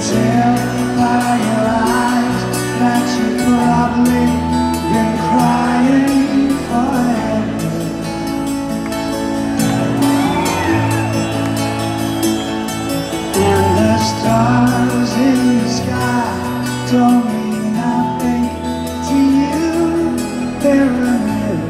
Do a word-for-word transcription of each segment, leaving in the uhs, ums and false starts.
tell by your eyes that you've probably been crying forever. And the stars in the sky don't mean nothing to you. They're a mirror.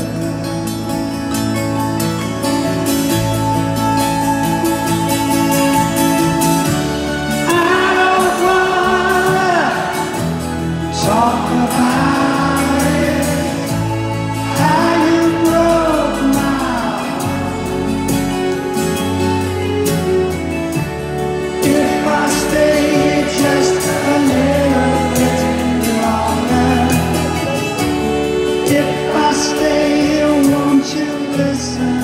Talk about it, how you broke my heart. If I stay just a little bit longer, if I stay, won't you listen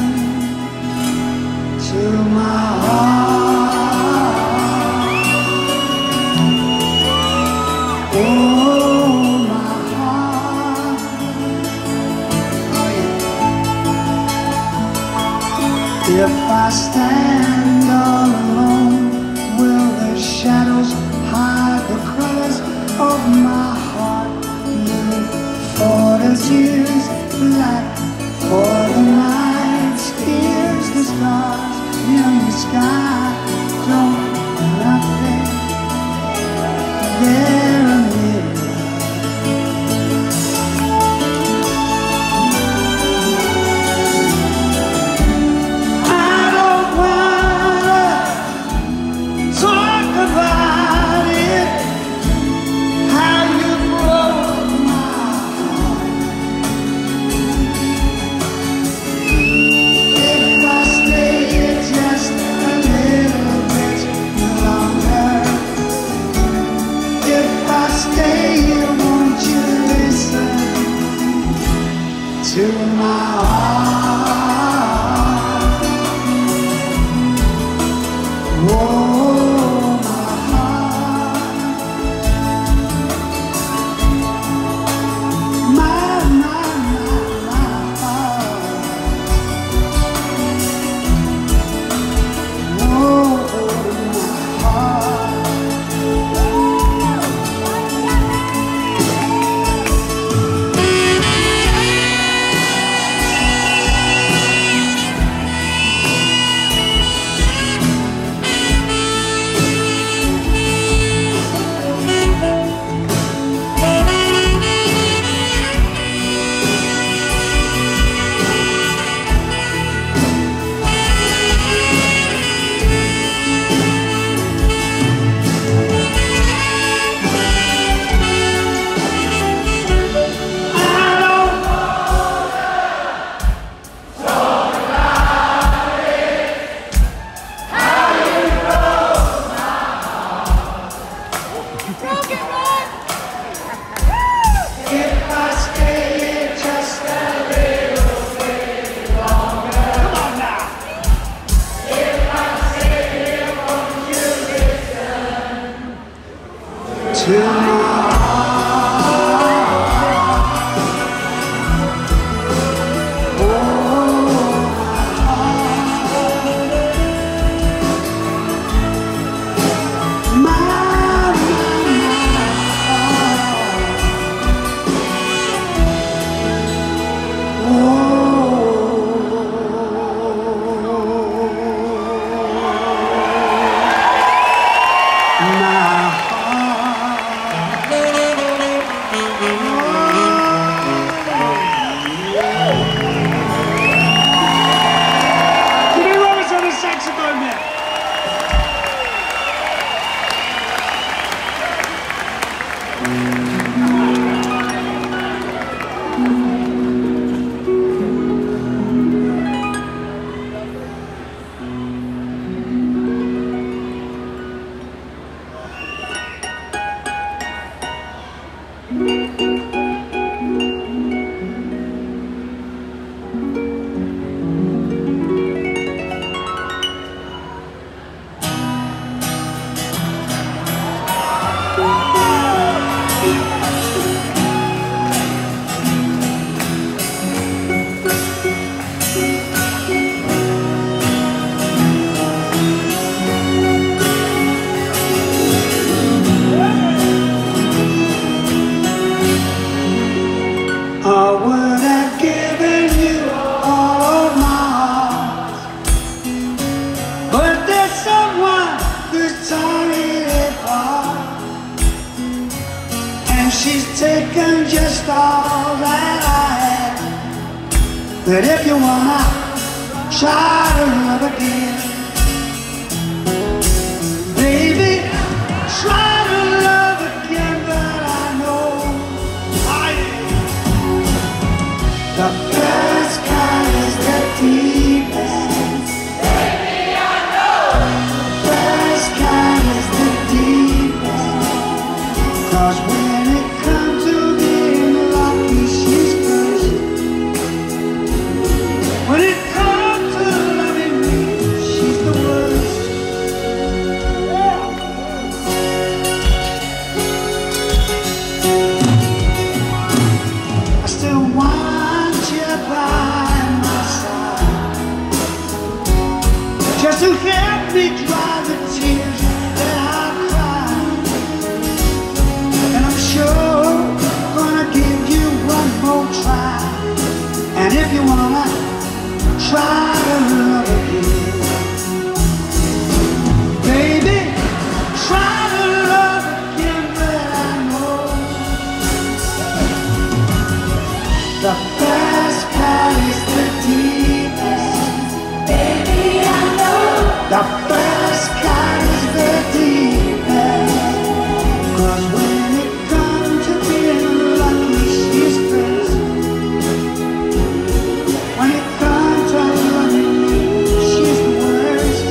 to my heart? Oh, if I stand all alone, will the shadows hide the colors of my heart? Blue for the tears, black for the nights. Here's the stars in the sky, don't nothing. They're a mirror. To my heart, oh my heart, my, my, my, my heart, oh my heart. I would have given you all of my heart, but there's someone who's torn it apart, and she's taken just all that I had. But if you wanna try to love again, baby, try to love again. But I know I am. The first kind is the deepest. Baby, I know. The first kind is the deepest. 'Cause when it comes to being lucky, she's first. When it comes to loving me, she's the worst. I still want you by my side, just to help me dry the tears that I cry. And I'm sure gonna give you one more try. And if you wanna try to love again, baby, try to love again. But I know the first part is the deepest. Baby, I know. The first part is the deepest. 'Cause when it comes to being lucky, she's first. When it comes to loving me, she's the worst.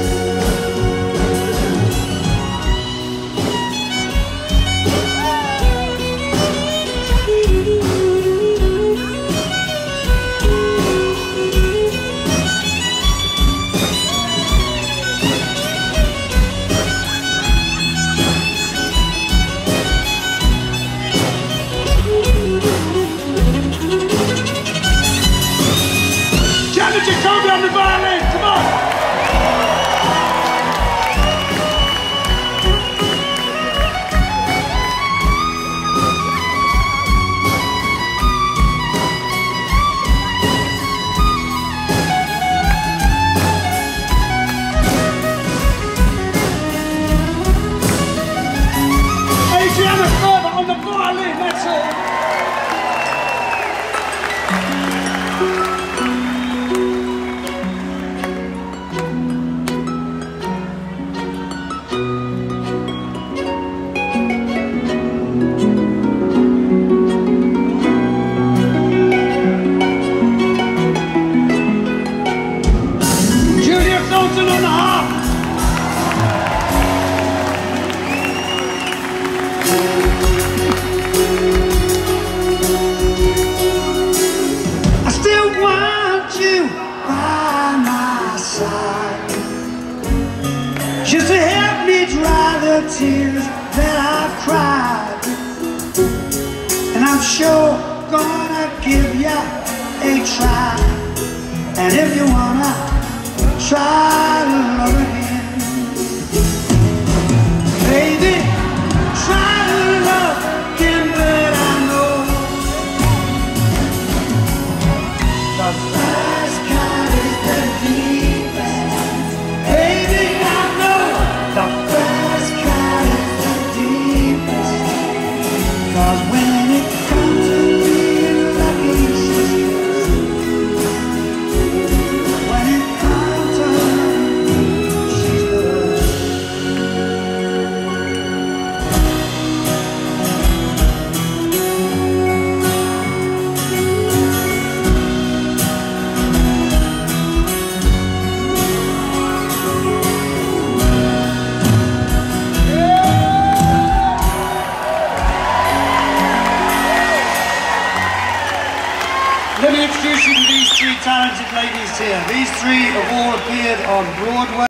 Janet Jacoby on the violin, come on! Adriana Ferber on the violin, that's it! Julia Thornton on the harp. I still want you by my side, just to help me dry the tears that I've cried. And I'm sure gonna give you a try. And if you wanna try to love again, baby, try to love again. But I know the first kind is the deepest. Baby, I know the first kind is the deepest. 'Cause when it comes to being lucky, she's first. When it comes to loving me, she's the worst. Let me introduce you to these three talented ladies here. These three have all appeared on Broadway.